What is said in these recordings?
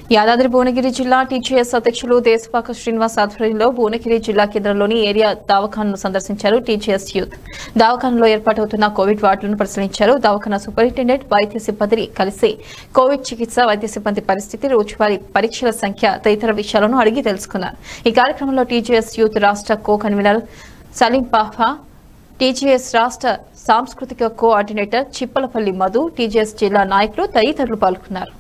యాదాద్రి భువనగిరి జిల్లా టీజీఎస్ అధ్యక్షులు దేశపాక శ్రీనివాస్ ఆధ్వర్యంలో భువనగిరి జిల్లా కేంద్రంలోని ఏరియా దవాఖానను సందర్శించారు. టీజీఎస్ యూత్ దవాఖానలో ఏర్పాటవుతున్న కోవిడ్ వార్డులను పరిశీలించారు. దవాఖాన సూపరింటెండెంట్ వైద్య సిబ్బందిని కలిసి కోవిడ్ చికిత్స, వైద్య సిబ్బంది పరిస్థితి, రోజువారీ పరీక్షల సంఖ్య తదితర విషయాలను అడిగి తెలుసుకున్నారు. ఈ కార్యక్రమంలో టీజీఎస్ యూత్ రాష్ట్ర కో కన్వీనర్ సలీం పాఫా, టీజీఎస్ రాష్ట్ర సాంస్కృతిక కోఆర్డినేటర్ చిప్పలపల్లి మధు, టీజీఎస్ జిల్లా నాయకులు తదితరులు పాల్గొన్నారు.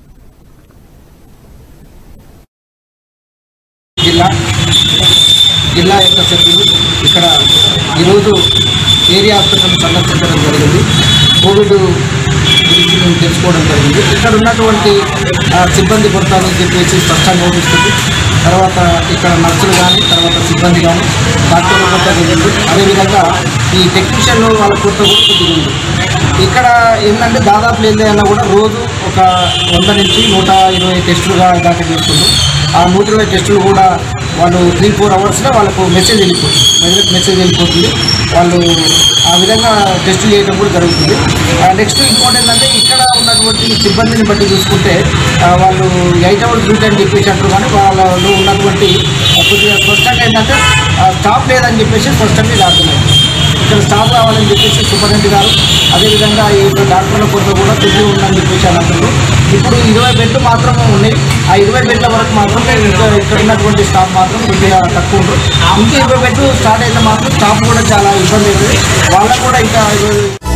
జిల్లా యొక్క సభ్యులు ఇక్కడ ఈరోజు ఏరియా హాస్పిటల్ సందర్శించడం జరిగింది. కోవిడ్ గురించి మేము తెలుసుకోవడం జరిగింది. ఇక్కడ ఉన్నటువంటి సిబ్బంది కొరతని చెప్పేసి స్పష్టంగా కనిపిస్తుంది. తర్వాత ఇక్కడ నర్సులు కానీ, తర్వాత సిబ్బంది కానీ, డాక్టర్ల కొరత జరిగింది. అదేవిధంగా ఈ టెక్నీషియన్ వాళ్ళ కొరత కూడా కొద్దిగా ఉంది. ఇక్కడ ఏంటంటే దాదాపు లేదన్నా కూడా రోజు ఒక 100 నుంచి 120 టెస్టులుగా దాకా చేస్తున్నారు. ఆ 120 టెస్టులు కూడా వాళ్ళు 3-4 అవర్స్లో వాళ్ళకు మెసేజ్ వెళ్ళిపోతుంది. వాళ్ళు ఆ విధంగా టెస్టులు చేయడం కూడా జరుగుతుంది. నెక్స్ట్ ఇంపార్టెంట్ అంటే ఇక్కడ ఉన్నటువంటి సిబ్బందిని బట్టి చూసుకుంటే వాళ్ళు 8 అవర్స్ డ్యూటీ అని చెప్పేసి అంటారు. కానీ వాళ్ళలో ఉన్నటువంటి కొద్దిగా స్పష్టంగా ఏంటంటే స్టాఫ్ లేదని చెప్పేసి స్పష్టంగా రాస్తున్నారు. ఇక్కడ స్టాఫ్ కావాలని చెప్పేసి సూపరింటెండెంట్ గారు, అదేవిధంగా ఈ డాక్టర్ల కొరత కూడా తిరిగి ఉందని చెప్పేసి అని అంటున్నారు. ఇప్పుడు 20 బెడ్లు మాత్రమే ఉన్నాయి. ఆ 20 బెడ్ల వరకు మాత్రమే ఇక్కడ ఉన్నటువంటి స్టాఫ్ మాత్రం కొద్దిగా తక్కువ ఉంటుంది. ఇంకా 20 బెడ్లు స్టార్ట్ అయితే మాత్రం స్టాఫ్ కూడా చాలా ఇబ్బంది అవుతుంది. వాళ్ళకు కూడా ఇంకా